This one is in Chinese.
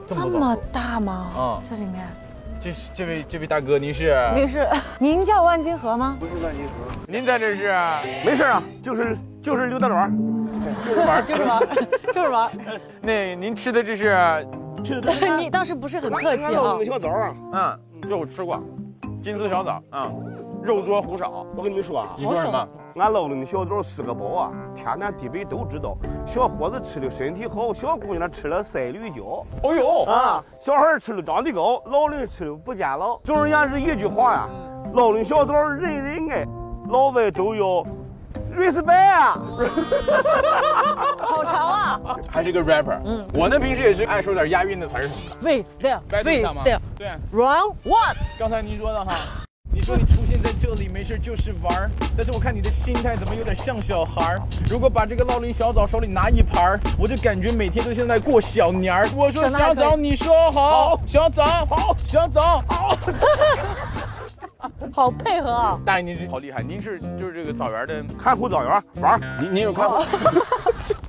这么大吗？ 啊， 这里面。 这位大哥，您是？ 您叫万金河吗？ 不是万金河。 您在这是？ 没事啊，就是溜达玩， 就是玩。 那您吃的这是？ 吃的你倒是不是很客气啊。 小枣啊， 这我吃过，金丝小枣啊，肉多糊少。 我跟你们说啊， 你说什么？ 俺老的小枣4个包啊，天南地北都知道。小伙子吃的身体好，小姑娘吃了塞绿胶。 哦呦啊，小孩吃的长得高，老人吃的不见老。总而言之一句话呀，老的小枣人人爱，老外都要 respect 啊。 好长啊！ 还是个 rapper。我呢平时也是爱说点押韵的词儿。 Freestyle。 对。 Round one。 刚才您说的哈。你说你出现在这里没事就是玩儿，但是我看你的心态怎么有点像小孩儿。如果把这个烙林小枣手里拿一盘儿，我就感觉每天都像在过小年儿。我说小枣，你说好，小枣好，小枣好。 好配合啊！ 大爷您是好厉害，您是就是这个枣园的看护枣园玩儿， 您有看护？